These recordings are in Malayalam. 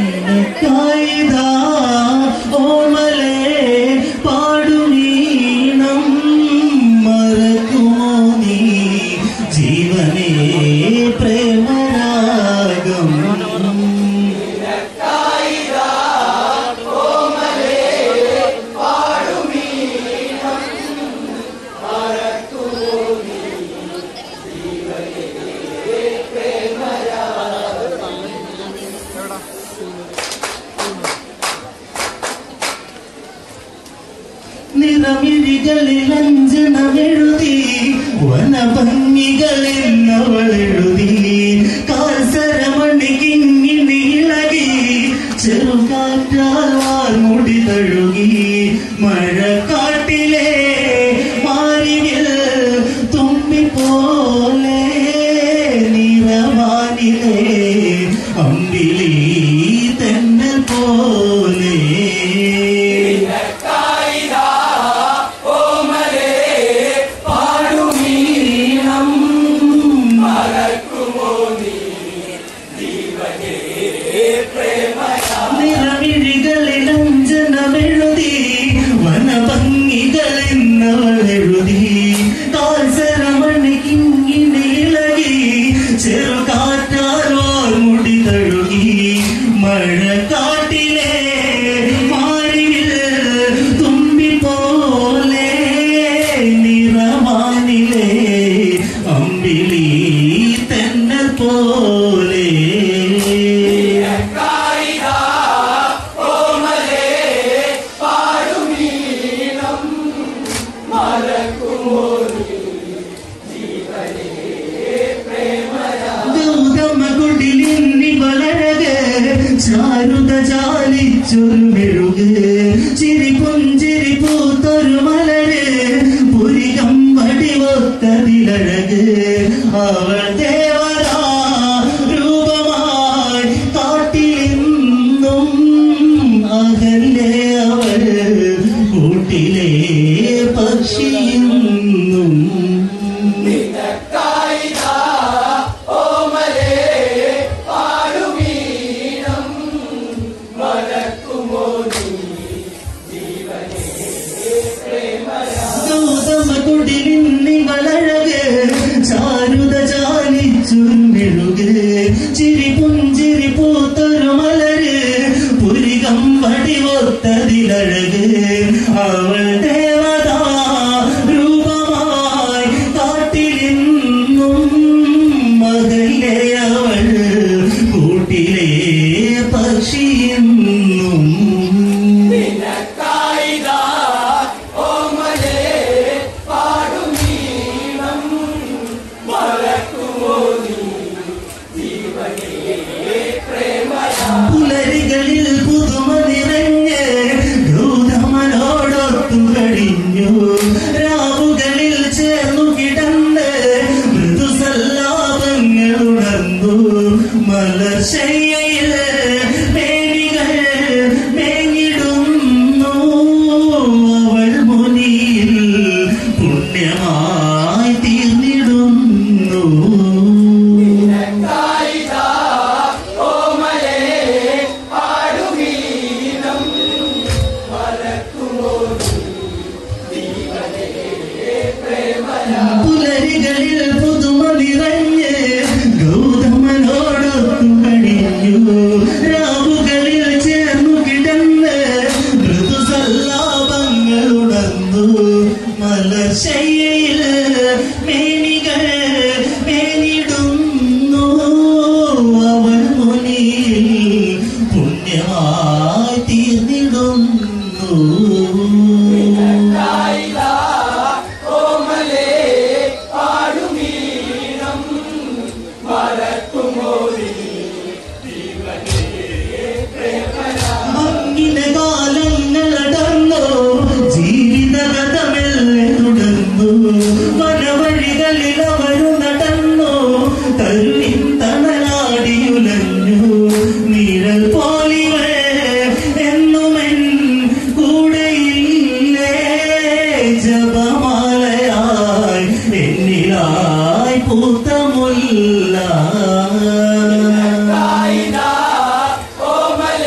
നിറമിഴികളിലഞ്ജനമെഴുതി വനഭംഗികളെന്നവളെഴുതി കാൽസരമണികിങ്ങിണിളകി ചെറുകാറ്റാൽ വാർമുടി തഴുകി മഴക്കാട്ടിലെ മാരിവിൽ തുമ്പി പോലെ നിറവാനിലെ അമ്പിളി തെന്നൽ പോലെ നിറമിഴികളിലഞ്ജനമെഴുതി വനഭംഗികളെന്നവളെഴുതി കാൽസരമണികിങ്ങിണിളകി ചെറുകാറ്റാൽ വാർമുടി തഴുകി മഴക്കാട്ടിലെ മാരിവിൽ തുമ്പി പോലെ നിറവാനിലെ അമ്പിളി തെന്നൽ പോലെ ചാരുത ചാലിച്ചൊരു മെഴുക് ചിരി പുഞ്ചിരി പൂത്തൊരു മലര് പുരികം വടിവൊത്തതിലഴക് അവൾ ദേവതാ രൂപമായി കാട്ടിലെന്നും അകലെ അവൾ കൂട്ടിലെ പക്ഷിയെന്നും ചാരുത ചാലിച്ചൊരു മെഴുക് ചിരി പുഞ്ചിരി പൂത്തൊരു മലര് പുരികം വടിവൊത്തതിലഴക് അവൾ ദേവതാ രൂപമായി കാട്ടിലെന്നും മകലെ അവൾ കൂട്ടിലെ പക്ഷിയെന്നും പുലരികളിൽ പുതുമ നിറഞ്ഞ് ഗൗതമനോടൊത്തു കഴിഞ്ഞു രാവുകളിൽ ചേർന്നു കിടന്ന് മൃദുസല്ലാപങ്ങൾ ഉണർന്നു മലർശയ്യയിൽ മേനികൾ മേങ്ങിടുന്നു അവൾ മുനിയിൽ പുണ്യമായി തീർന്നിടുന്നു പുലരികളിൽ പുതുമ നിറഞ്ഞ് ഗൗതമനോടൊത്തു കഴിഞ്ഞു രാവുകളിൽ ചേർന്നു കിടന്ന് മൃദുസല്ലാപങ്ങൾ ഉണർന്നു മലർശയ്യയിൽ മേനികൾ മേനിടുന്നു അവൾ മുനിയിൽ പുണ്യമായി തീർന്നിടുന്നു കാലങ്ങളടർന്നു ജീവിതഗതമെല്ലെ തുടർന്നു വനവഴികളിൽ അവരു നടന്നു തരുവിൻ തണലാടിയുലഞ്ഞു നിഴൽ പോലിവൾ എന്നുമെൻ കൂടെയില്ലേ ജപമാലയായി എന്നിലായി പൂത്തമുല്ല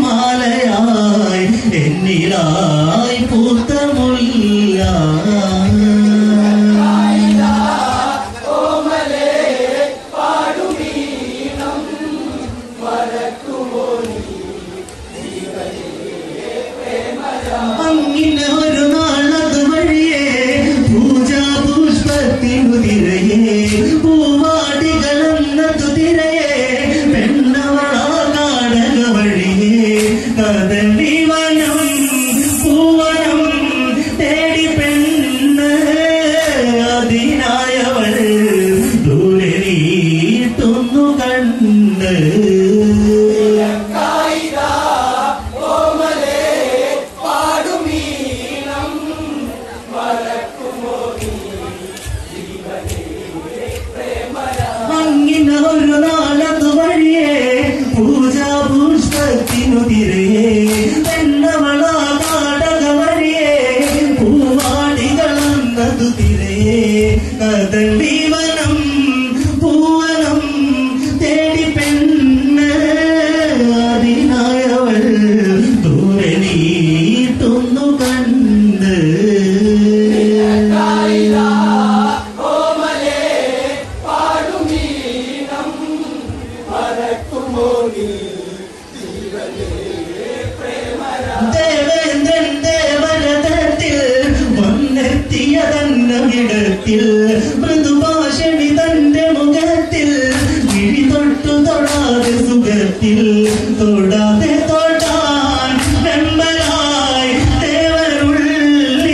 മാലയായി എന്നിലായി പൂത്ത മുല്ല അങ്ങിനെ ഒരു നാളത് വഴിയേ പൂജാ പുഷ്പത്തിനു തിരയേ പൂവാടികളെന്നതു തിരയേ പെണ്ണവളാ നാടക വഴിയേ കദളി വനം പൂവനം തേടി പെണ്ണ് അതിനായവൾ ദൂരെ നീട്ടുന്നു കണ്ട് അങ്ങിന ഒരു നാളതു വഴിയേ പൂജാ പുഷ്പത്തിനു തിരയേ പെണ്ണവളാ നാടക വഴിയേ പൂവാടികളെന്നതു തിരയേ കദളി വനം പൂവനം തേടി പെണ്ണ് അതിനായവൾ ദൂരെ നീട്ടുന്നു കണ്ട് ദേവേന്ദ്രൻ ദേവരഥത്തിൽ വന്നെത്തിയതന്നവിടത്തിൽ മൃദുഭാഷണി തന്റെ മുഖത്തിൽ വിഴി തൊട്ടു തൊടാതെ സുഖത്തിൽ തൊടാതെ തൊടാൻ വെമ്പലായി ദേവരുള്ളിൽ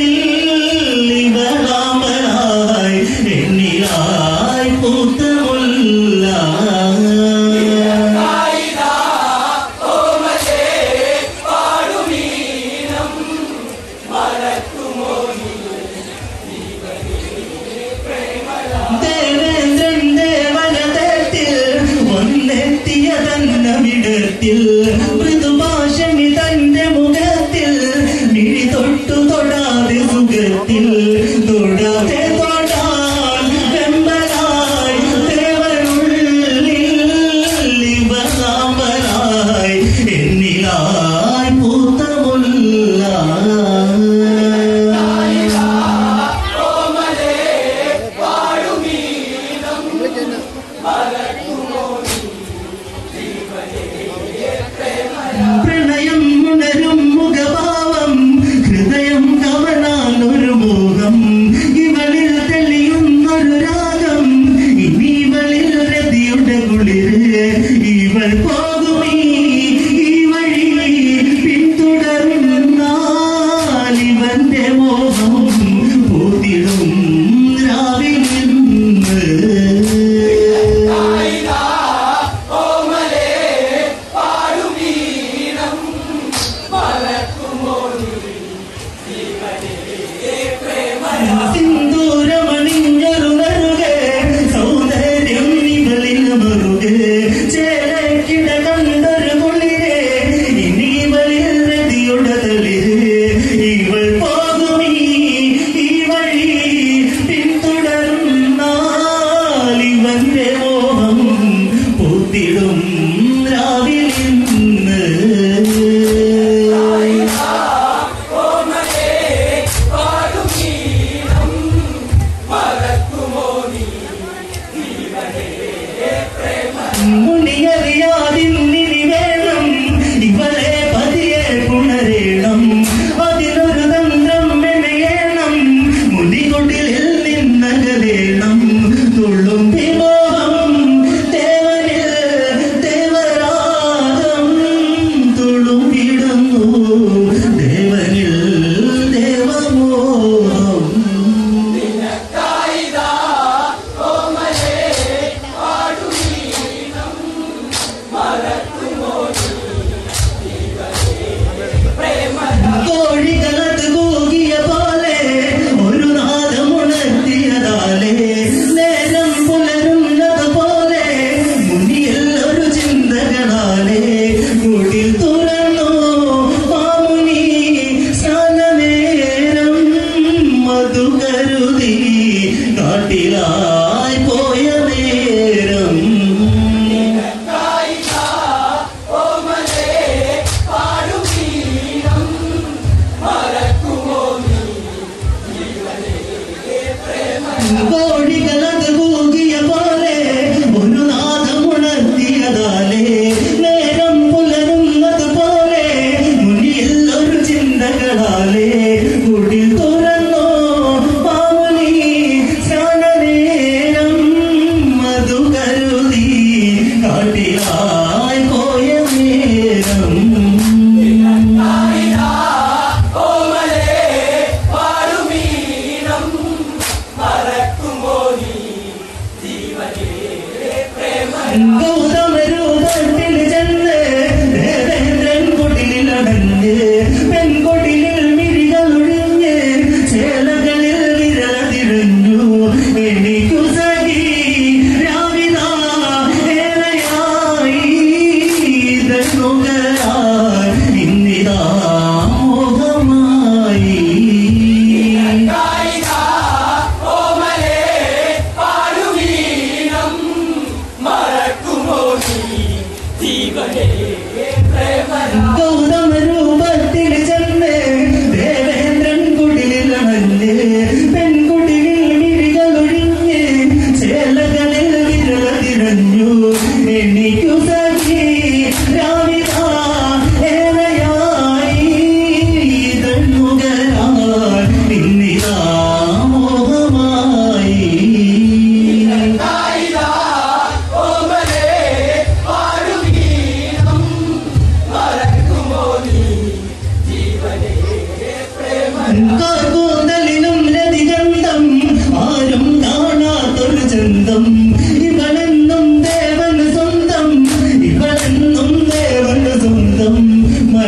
ഇവളാമലായി എന്നിലായി പൂത്ത മുല്ല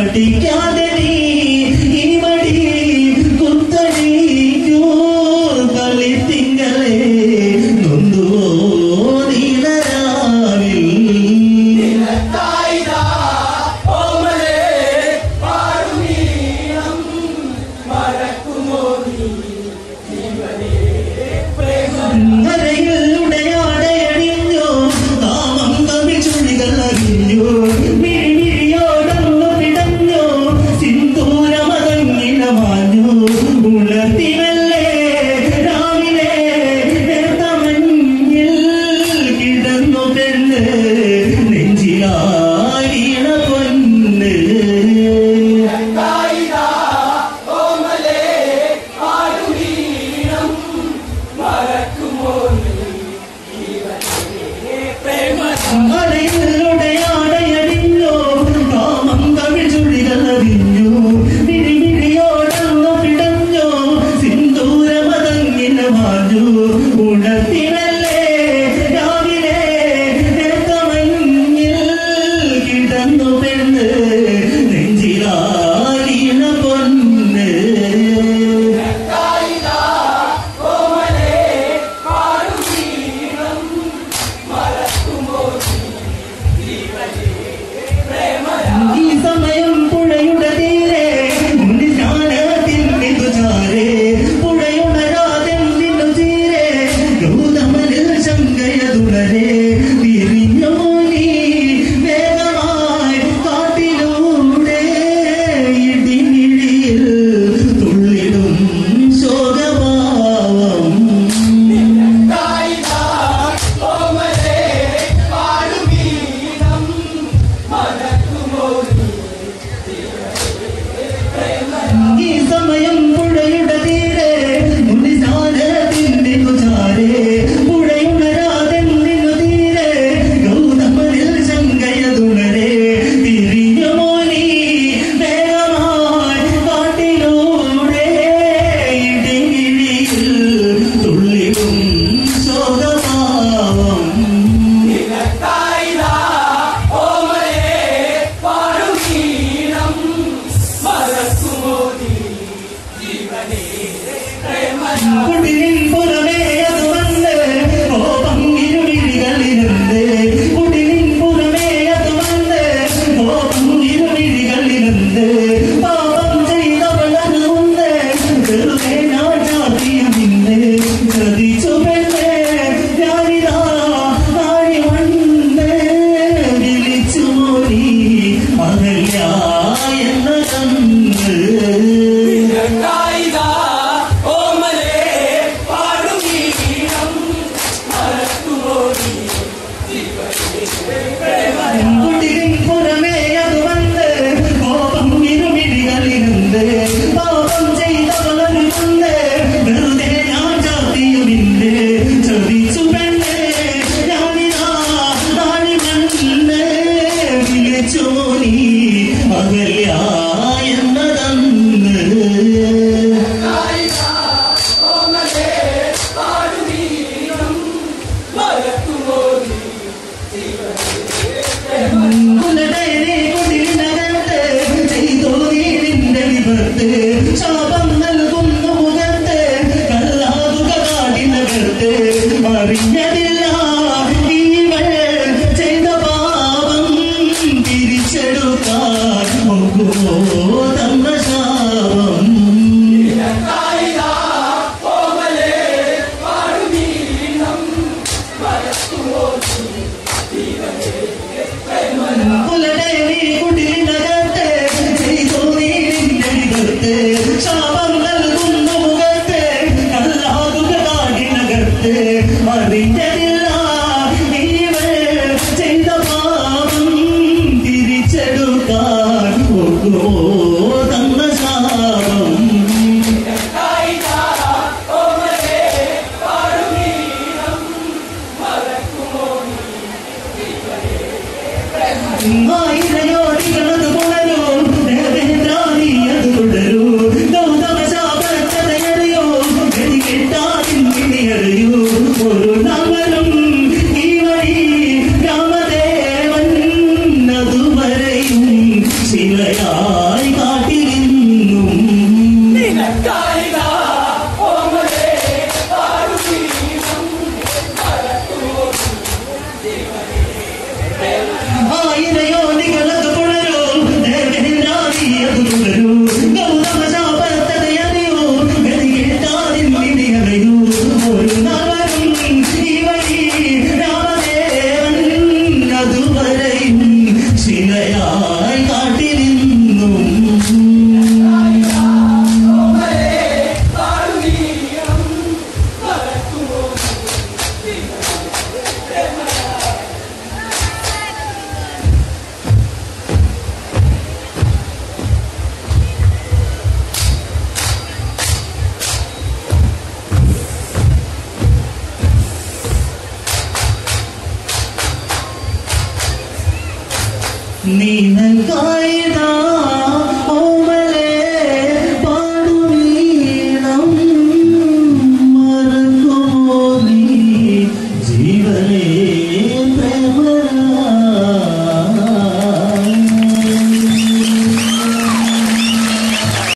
പഠിക്കാതെ നീ ഈ മടി കുത്തടിക്കൂ കളിത്തിങ്കളെ നൊന്തുവോ നീലരാവിൽ ഉടയാടയണിഞ്ഞോ കാമം കവി ചുഴികൾ അറിഞ്ഞു മിഴിയോടൊന്നു പിടഞ്ഞോ സിന്ദൂരമതങ്ങിന മാഞ്ഞു ഉണർത്തിനല്ലേ രാവിലെ നേർത്തമഞ്ഞിൽ കിടന്നു പെണ്ണ് നെഞ്ചിലായിണ പൊന്ന് മലയിലുടയാടയണിഞ്ഞോ കാമം കവി ചുഴികൾ അറിഞ്ഞു മിഴിയോടൊന്നു പിടഞ്ഞോ സിന്ദൂരമതങ്ങിന മാഞ്ഞു ഉണർത്തിനല്ലേ രാവിലെ നേർത്തമഞ്ഞിൽ കിടന്നു പെണ്ണ് നെഞ്ചിലായിണ പൊന്ന് ഈ സമയം പുഴയുടെ തീരെ മുന്നിൽ ചാരെ പുഴയുണരാതെന്തിനു തീരെ ഗൗതമനിൽ ശങ്കയതുണരെ തിരിഞ്ഞോ നീ വേഗമായി കാട്ടിലൂടെ ഇടിമിഴിയിൽ തുള്ളിടും ശോകഭാവം ഈ സമയം പുഴയുടെ തീരെ മുന്നിൽ ചാരെ പുഴയുണരാതെന്തിനു തീരെ ഗൗതമനിൽ ശങ്കയതുണരെ തിരിഞ്ഞോ നീ വേഗമായി കാട്ടിലൂടെ ഇടിമിഴിയിൽ തുള്ളിടും ശോകഭാവം കുടിലിൻ പുറമേ അത് വന്ന് കോപം ഇരുമിഴികളിലുണ്ട് കുടിലിൻ പുറമേ അത് വന്ന് കോപം ഇരുമിഴികളിലുണ്ട് പാപം ചെയ്തവളറുണ്ട് വെറുതെ നാട്ടാത്തിയ നിന്നെ ശ്രദ്ധിച്ചു പെണ്ണ് ഞാനിതാ ആഴി വന്ന് വിളിച്ചു മോനി അകല്യ എന്ന കണ്ണ് കുടിലിൻ പുറമേ അത് വന്ന് കോപം ഇരുമിഴികളിലുണ്ട് പാപം ചെയ്തവളരുണ്ട് വെറുതെ ഞാൻ ചാത്തിയുമിണ്ട് ചതിച്ചു പെണ്ണ് ഞാനിതാ ആഴി വന്ന് വിളിച്ചു മോനി അകല്യ എന്നതന്ന് കുടിലിനകത്ത് ചെയ്തോ നീ നിന്റെ വിപത്ത് ശാപം നൽകുന്നു മുഖത്ത് കല്ലാതുക കാടിനകത്ത് അറിഞ്ഞതില്ല ഇവൾ ചെയ്ത പാപം തിരിച്ചെടുക്കാൻ നോക്കുമോ തന്ന ശാപം കുടിലിനകത്ത് ചെയ്തോ നീ നിന്റെ വിപത്ത് ശാപം നൽകുന്നു മുഖത്ത് കല്ലാതുക കാടിനകത്ത് അറിഞ്ഞതില്ല ഇവൾ ചെയ്ത പാപം തിരിച്ചെടുക്കാൻ നോക്കുമോ കാട്ടിലിന്നും ആയിരയോ നിങ്ങളത് പുണരോ ദേവനാദിയത് തുടരൂ ഗൗതമ ശാപത്തതയറിയോ ഗതികേട്ടാതിൻ വിധിയറിയൂ ഒരു നവരും ഈ വഴി രാമദേവൻ അതുവരെയും ശിലയായി കാട്ടിലിന്നും നിനക്കായിതാ